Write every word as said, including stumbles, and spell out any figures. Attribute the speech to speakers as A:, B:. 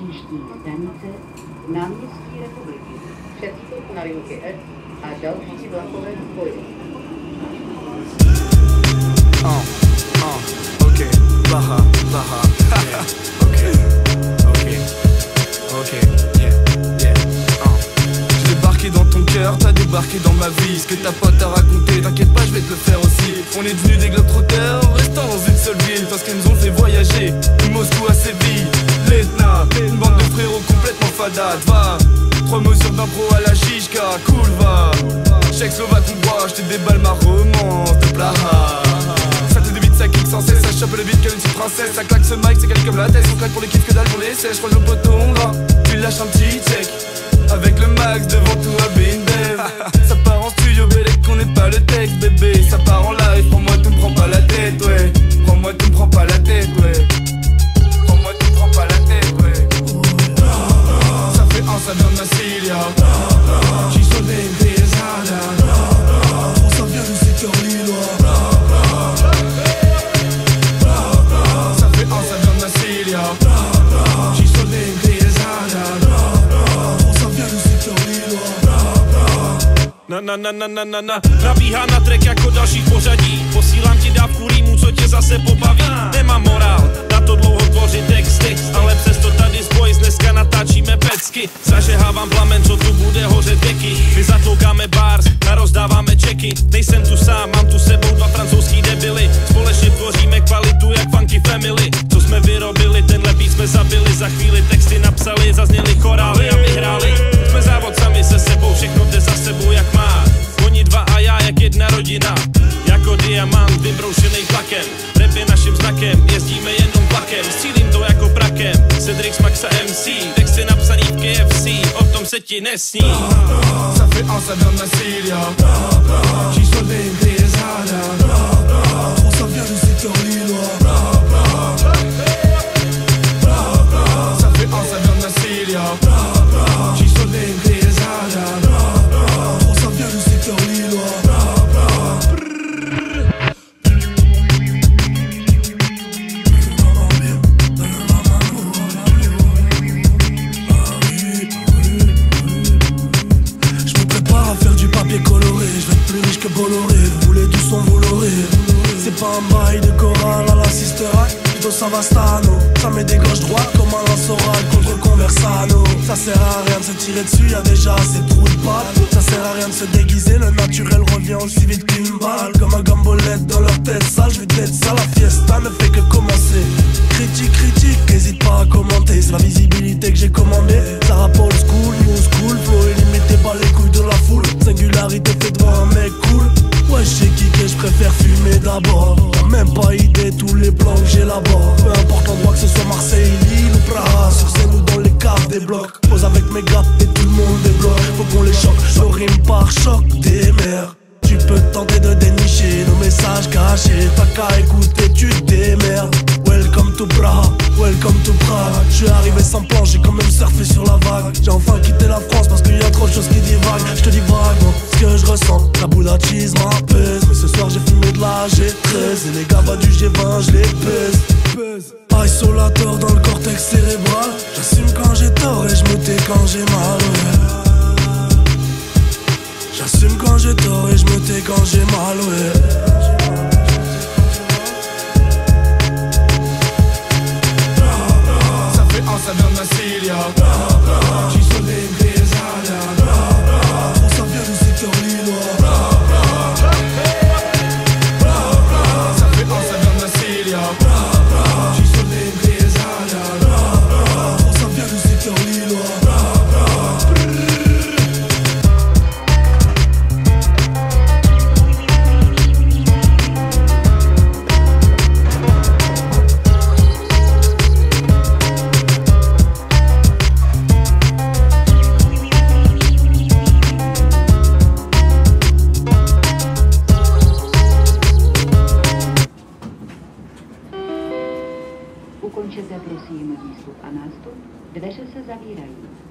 A: Příští stanice Náměstí Republiky. Přestup na linky S a další vlakové spoje.
B: Oh, oh, ok, Blaha, Blaha, yeah, ok, ok, ok, yeah, yeah, oh. J'ai débarqué dans ton cœur, t'as débarqué dans ma vie. Ce que ta pote a raconté, t'inquiète pas, je vais te le faire aussi. On est devenus des globetrotters en restant dans une seule ville, parce qu'elles nous ont fait voyager de Moscou à Séville. L'Etna, une bande de frérots complètement fadades, va. Trois mesures d'impro à la chichka, cool va. Tchèque-Slovaque hongrois, je te déballe ma romance de Blaha. Ça te débite, ça kick sans cesse, ça chope le beat comme une petite princesse. Ça claque ce mic, c'est calé comme la tête. On claque pour les kiffs que dalle pour les sèches. Croise le poteau, on va, tu lâches un petit check. Avec le max devant toi, bin bev. Ça part en studio, bélé qu'on n'est pas le texte, bébé. Ça part en live, prends-moi, tu me prends pas la tête, ouais. Prends-moi, tu me prends pas la tête, ouais. Prends-moi, tu me prends pas la tête, ouais. Ça fait un, ça vient de Massilia. J'y suis des pesada. Ça vient du secteur lillois. Ça fait un, ça vient de Massilia. J'y suis des pesada. Ça vient du secteur lillois.
C: Na na na na na na na Nabíhá na track jako další pořadí. Posílám ti dávku rýmu, co tě zase pobaví. Nemám morál, na to dlouho tvořit texty, ale přesto tady s boys dneska natáčíme pecky. Zažehávám plamen, co tu bude hořet věky. My zatloukáme bars, narozdáváme čeky. Nejsem tu sám, mám tu sebou dva francouzský debily. Společně tvoříme kvalitu jak funky family. Co jsme vyrobili, tenhle beat jsme zabili. Za chvíli texty napsali, zazněly chorály a vyhráli. Jsme závod sami se sebou, všechno jde za sebou jak má. Oni dva a já jak jedna rodina. Jako diamant vybroušenej tlakem. Rap je naším znakem, jezdíme jenom vlakem. Střílím to jako prakem, Cedric Maxa M C. Texty napsaný v K F C, o tom se ti nesní.
B: Ça fait un, ça vient de Massilia. J'y suis des pesada. Ça vient du secteur lillois. Ça fait un, ça vient de Massilia. J'y suis des pesada. Ça vient du secteur lillois. Coloré, je vais être plus riche que Bolloré. Vous voulez du son, vous l'aurez. C'est pas un bail de chorale à la Sister Act, plutôt Savastano. Ça met des gauches droites comme un lance oral contre Conversano. Ça sert à rien de se tirer dessus, y'a déjà assez de trous de pattes. Ça sert à rien de se déguiser, le naturel revient aussi vite qu'une balle. Comme un gambolette dans leur tête sale, je vais t'être ça, la fiesta ne fait que commencer. Critique, critique, n'hésite pas à commenter. C'est la visibilité que j'ai commandée. Ça rappe old school, new school, flow illimité par les couilles de la foule. Singularité fait devant un mec cool. Ouais, j'sais kicker, j'préfère fumer d'abord. T'as même pas idée tous les plans que j'ai là-bas. Peu importe l'endroit, que ce soit Marseille, Lille ou Praha. Sur scène ou dans les caves des blocs. Pose avec mes gars et tout le monde débloque. Faut qu'on les choque, je rime par choc des mers. Tu peux tenter de dénicher nos messages cachés. T'as qu'à écouter, tu te démerdes. Welcome to Praha, welcome to Prague. Je suis arrivé sans plan, j'ai quand même surfé sur la vague. J'ai enfin quitté la France parce qu'il y a trop de choses qui divaguent. Je te dis vaguement ce que je ressens. La boule à cheese m'apaise. Mais ce soir j'ai fumé de la G treize. Et les gars du G vingt, je les pèse. Isolateur dans le cortex cérébral. J'assume quand j'ai tort et je me tais quand j'ai mal, ouais. J'assume quand j'ai tort et je me tais quand j'ai mal, ouais. Ça fait un, ça vient de Massilia. J'y suis des pesada. Ça vient du secteur lillois. Ça fait un, ça vient de Massilia. J'y suis des pesada. Ça vient du secteur lillois.
A: Ukončete prosím výstup a nástup, dveře se zavírají.